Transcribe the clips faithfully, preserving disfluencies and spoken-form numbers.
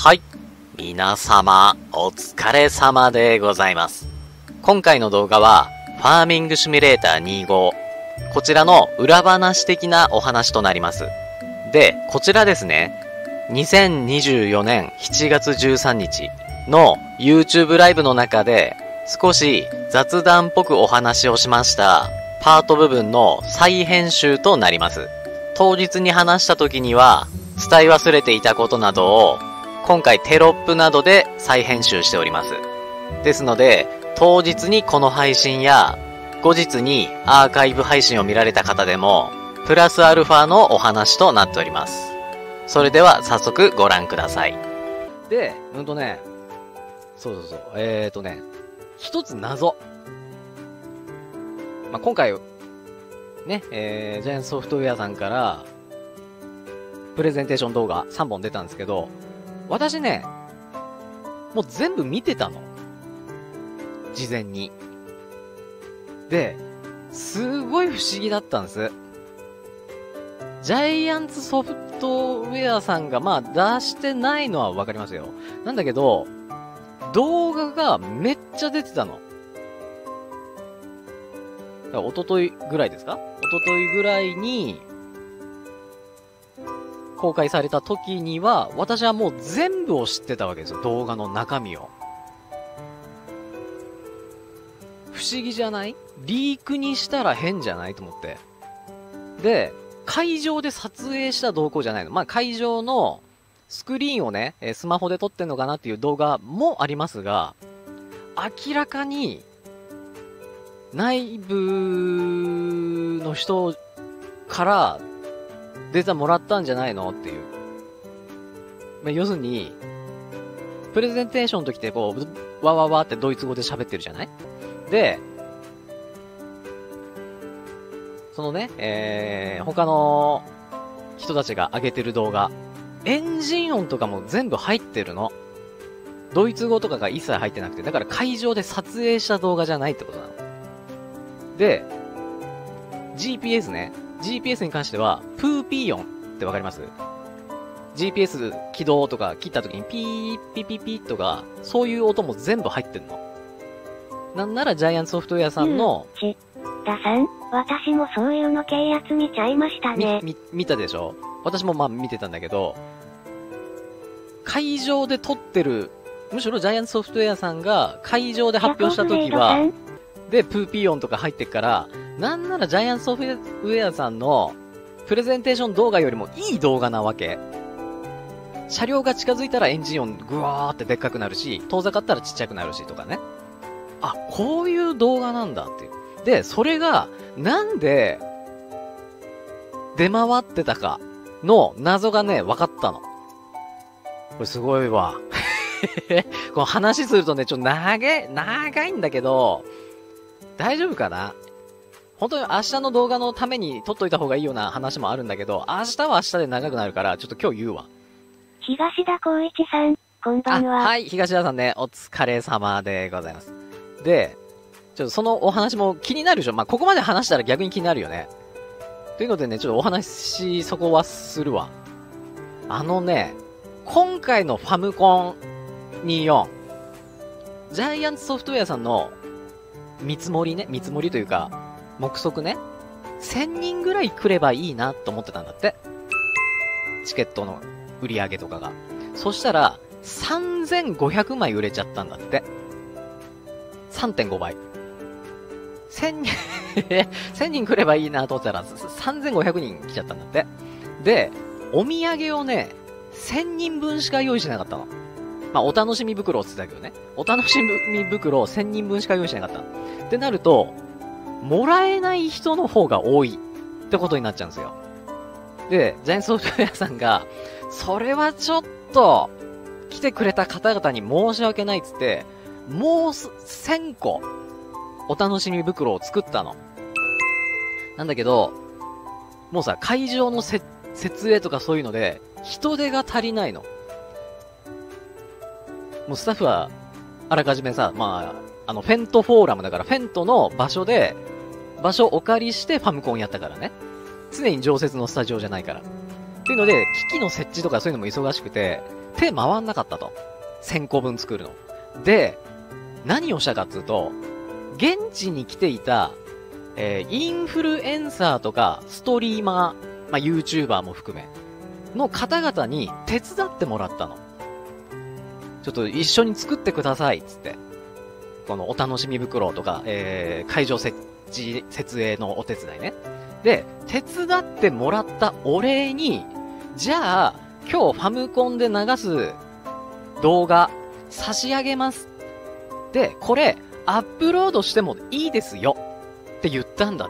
はい。皆様、お疲れ様でございます。今回の動画は、ファーミングシミュレーターにじゅうご。こちらの裏話的なお話となります。で、こちらですね、にせんにじゅうよねんしちがつじゅうさんにちの YouTube ライブの中で、少し雑談っぽくお話をしましたパート部分の再編集となります。当日に話した時には、伝え忘れていたことなどを、今回テロップなどで再編集しております。ですので、当日にこの配信や、後日にアーカイブ配信を見られた方でも、プラスアルファのお話となっております。それでは早速ご覧ください。で、うんとね、そうそうそう、えーとね、一つ謎。まあ、今回、ね、えー、ジャイアンツソフトウェアさんから、プレゼンテーション動画さんぼん出たんですけど、私ね、もう全部見てたの。事前に。で、すごい不思議だったんです。ジャイアンツソフトウェアさんがまあ出してないのはわかりますよ。なんだけど、動画がめっちゃ出てたの。おとといぐらいですか？おとといぐらいに、公開された時には、私はもう全部を知ってたわけですよ。動画の中身を。不思議じゃない？リークにしたら変じゃないと思って。で、会場で撮影した動向じゃないの。まあ、会場のスクリーンをね、スマホで撮ってんのかなっていう動画もありますが、明らかに、内部の人からデータもらったんじゃないのっていう。まあ、要するに、プレゼンテーションの時ってこう、わわわってドイツ語で喋ってるじゃない？で、そのね、えー、他の人たちが上げてる動画、エンジン音とかも全部入ってるの。ドイツ語とかが一切入ってなくて、だから会場で撮影した動画じゃないってことなの。で、ジーピーエス ね。ジーピーエス に関しては、プーピー音ってわかります？ ジーピーエス 起動とか切った時にピーピピピとか、そういう音も全部入ってんの。なんならジャイアンツソフトウェアさんの、 ち、ださん、私もそういうの契約見ちゃいましたね。 み、み、見たでしょ？私もまあ見てたんだけど、会場で撮ってる、むしろジャイアンツソフトウェアさんが会場で発表した時は、で、プーピー音とか入ってっから、なんならジャイアンツソフトウェアさんのプレゼンテーション動画よりもいい動画なわけ。車両が近づいたらエンジン音グワーってでっかくなるし、遠ざかったらちっちゃくなるしとかね。あ、こういう動画なんだっていう。で、それがなんで出回ってたかの謎がね、分かったの。これすごいわ。この話するとね、ちょっと長い、長いんだけど、大丈夫かな？本当に明日の動画のために撮っといた方がいいような話もあるんだけど、明日は明日で長くなるから、ちょっと今日言うわ。 東田光一さん、こんばんは。 はい、東田さんね、お疲れ様でございます。で、ちょっとそのお話も気になるでしょ？まあ、ここまで話したら逆に気になるよね。というのでね、ちょっとお話、そこはするわ。あのね、今回のファムコンにじゅうよん、ジャイアンツソフトウェアさんの見積もりね、見積もりというか、目測ね、せんにんぐらい来ればいいなと思ってたんだって。チケットの売り上げとかが。そしたら、さんぜんごひゃくまい売れちゃったんだって。さんてんごばい。せんにん、せんにん来ればいいなと思ったら、さんぜんごひゃくにん来ちゃったんだって。で、お土産をね、せんにんぶんしか用意しなかったの。まあ、お楽しみ袋って言ってたけどね。お楽しみ袋をせんにんぶんしか用意しなかった。ってなると、もらえない人の方が多いってことになっちゃうんですよ。で、ジャイアンツソフトウェアさんが、それはちょっと、来てくれた方々に申し訳ないっつって、もうせんこ、お楽しみ袋を作ったの。なんだけど、もうさ、会場のせ設営とかそういうので、人手が足りないの。もうスタッフは、あらかじめさ、まあ、あの、フェントフォーラムだから、フェントの場所で、場所をお借りしてファムコンやったからね。常に常設のスタジオじゃないから。っていうので、機器の設置とかそういうのも忙しくて、 手回んなかったと。せんこぶん作るの。で、何をしたかっていうと、現地に来ていた、えー、インフルエンサーとか、ストリーマー、まあ、YouTuber も含め、の方々に手伝ってもらったの。ちょっと一緒に作ってください、つって。このお楽しみ袋とか、えー、会場設置、設営のお手伝いね。で、手伝ってもらったお礼に、じゃあ、今日ファムコンで流す動画差し上げます。で、これ、アップロードしてもいいですよ。って言ったんだって。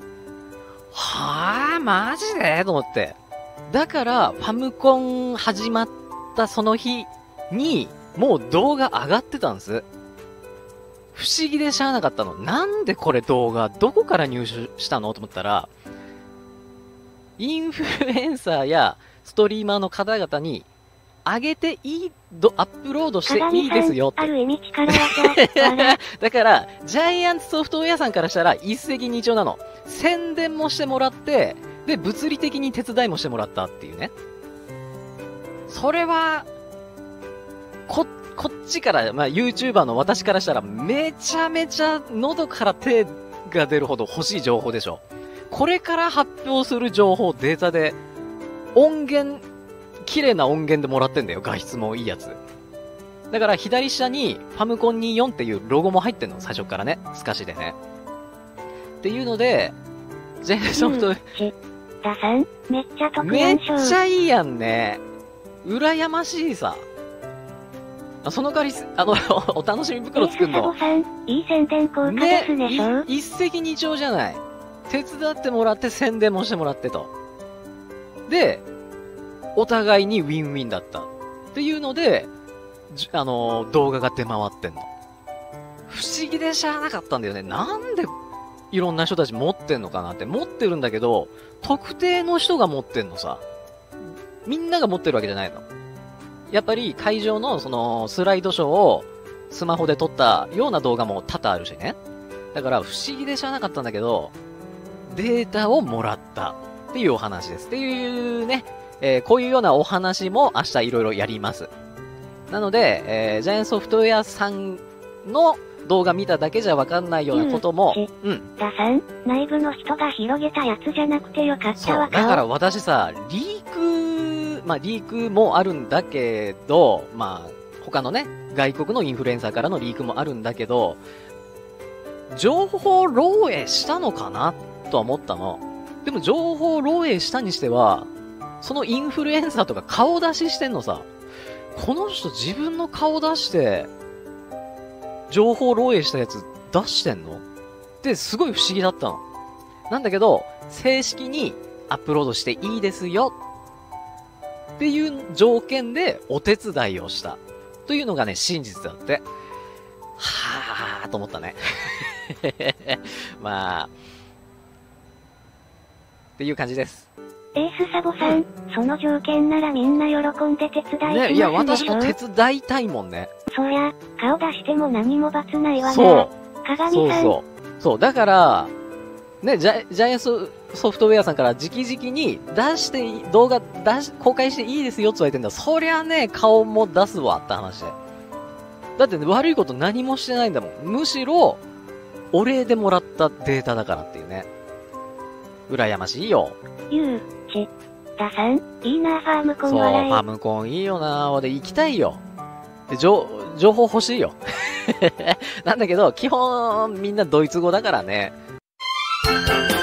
はぁ、マジでと思って。だから、ファムコン始まったその日に、もう動画上がってたんです。不思議でしゃあなかったの。なんでこれ動画、どこから入手したのと思ったら、インフルエンサーやストリーマーの方々に、上げていい、アップロードしていいですよって。 ある意味力技。 だから、ジャイアンツソフトウェアさんからしたら一石二鳥なの。宣伝もしてもらって、で、物理的に手伝いもしてもらったっていうね。それは、こ、こっちから、まあ、YouTuber の私からしたら、めちゃめちゃ喉から手が出るほど欲しい情報でしょ。これから発表する情報、データで、音源、綺麗な音源でもらってんだよ。画質もいいやつ。だから左下にファムコンにじゅうよんっていうロゴも入ってんの。最初からね。透かしでね。っていうので、ジェイソフト、 ダさん、めっちゃ得めっやんしょ。 ちゃいいやんね。羨ましいさ。その代わり、あの、お楽しみ袋作るの。 えー、サボさん、いい宣伝効果ですでしょ、 ね、一石二鳥じゃない。手伝ってもらって宣伝もしてもらってと。で、お互いにウィンウィンだった。っていうので、あのー、動画が出回ってんの。不思議でしゃあなかったんだよね。なんで、いろんな人たち持ってんのかなって。持ってるんだけど、特定の人が持ってんのさ。みんなが持ってるわけじゃないの。やっぱり会場のそのスライドショーをスマホで撮ったような動画も多々あるしね。だから不思議でしゃあなかったんだけど、データをもらったっていうお話です。っていうね、えー、こういうようなお話も明日いろいろやります。なので、えー、ジャイアンソフトウェアさんの動画見ただけじゃわかんないようなことも、 うん。ダさん、内部の人が広げたやつじゃなくてよかったわ。 そう、だから私さ、リーク、まあリークもあるんだけど、まあ他のね、外国のインフルエンサーからのリークもあるんだけど、情報漏洩したのかなとは思ったの。でも情報漏洩したにしては、そのインフルエンサーとか顔出ししてんのさ。この人自分の顔出して、情報漏洩したやつ出してんのってすごい不思議だったの。なんだけど、正式にアップロードしていいですよっていう条件でお手伝いをした。というのがね、真実だって。はぁーと思ったね。まあ、っていう感じです。 エースサボさん、その条件ならみんな喜んで手伝いしますね。いや、私も手手伝いたいもんね。 そりゃ、顔出しても何も罰ないわな。 そう。 鏡そうさん。 そう。そう、だから、ね、ジャジャイアンツソフトウェアさんから直々に出して、動画出し、公開していいですよって言われてんだ。そりゃね、顔も出すわって話で。だってね、悪いこと何もしてないんだもん。むしろ、お礼でもらったデータだからっていうね。羨ましいよ。 ゆう、ち、ださん、いいなファームコンそう、フ笑い。 ァームコンいいよなーで行きたいよ。で、情、情報欲しいよ。なんだけど、基本みんなドイツ語だからね。